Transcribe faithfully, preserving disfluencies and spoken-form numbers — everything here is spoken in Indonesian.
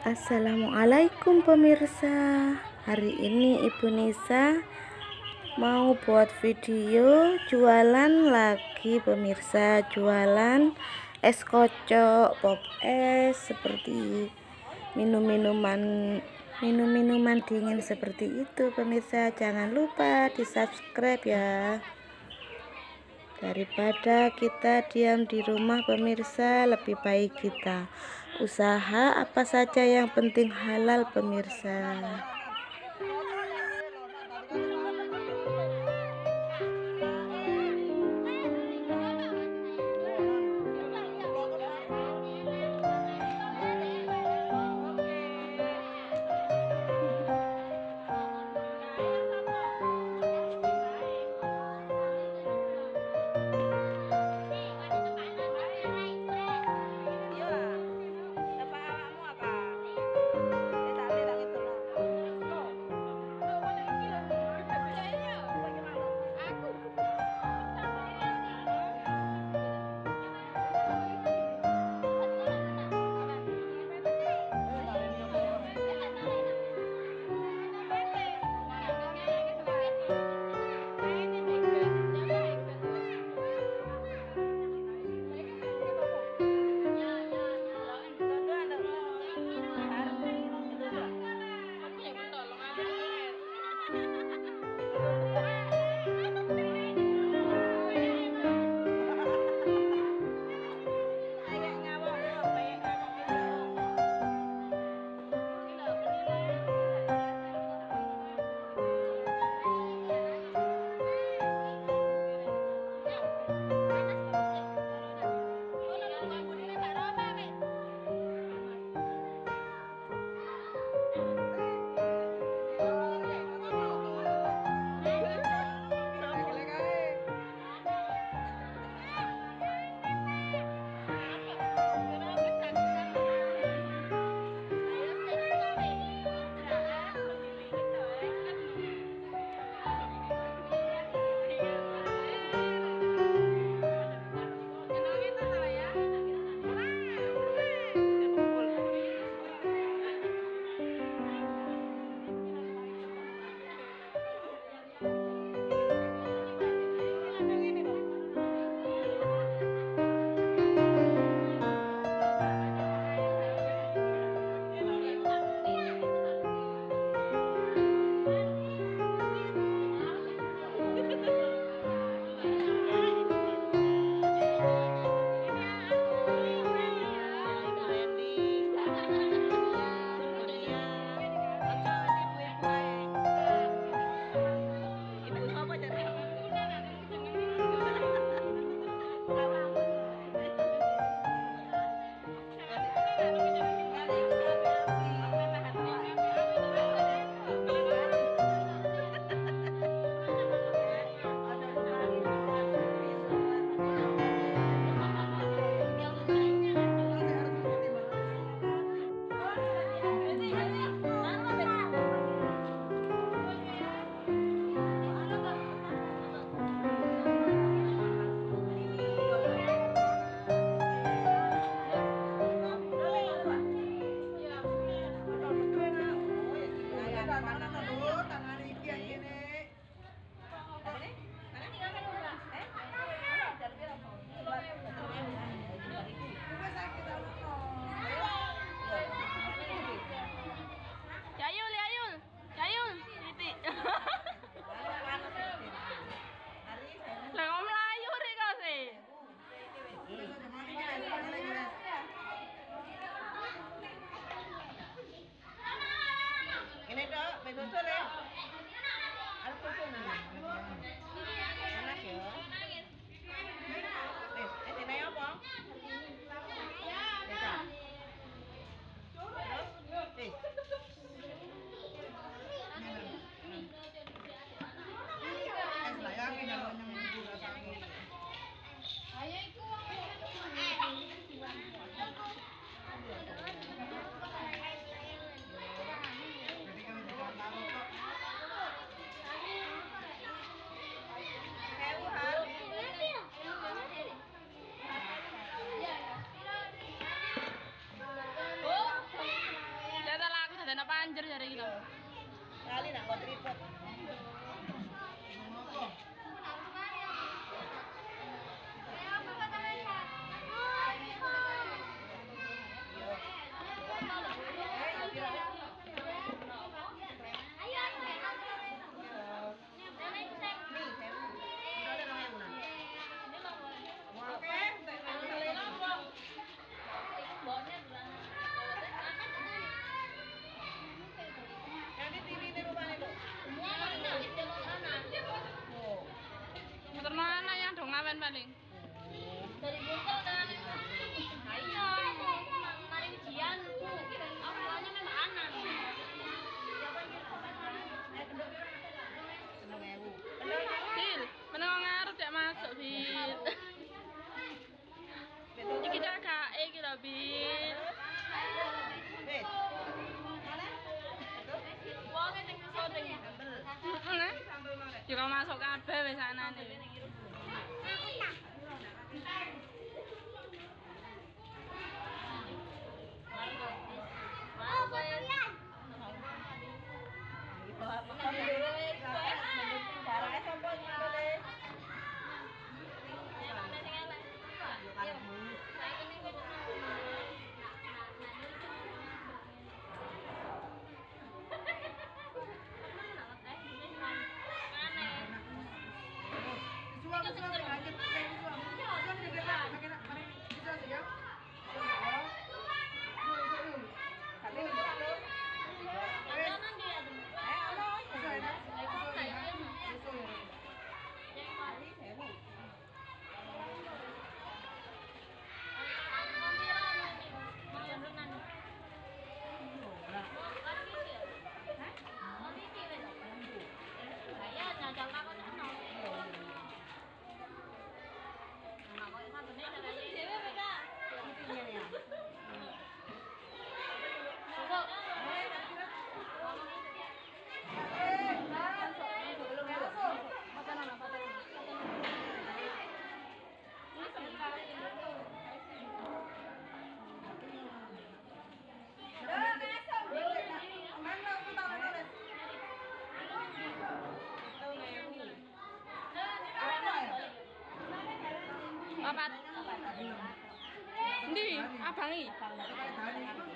Assalamualaikum pemirsa. Hari ini Ibu Nisa mau buat video jualan lagi pemirsa. Jualan es kocok, pop es, seperti minum-minuman minum-minuman dingin seperti itu pemirsa. Jangan lupa di subscribe ya. Daripada kita diam di rumah pemirsa, lebih baik kita usaha apa saja yang penting halal pemirsa. banjir jare iki to. Kali nak buat tripod. Motor mana yang dong ngawen paling? Dari botol dan ayo mari ujian awalnya memang anak Bil, meneng ngarep jak masuk Bil. Iki cakake iki lho Bil. wong ning sore Heeh. Yo masuk kabeh wis anane. Oh, kalian. Barangnya sampo ngene. Papat. Ndi, abangi.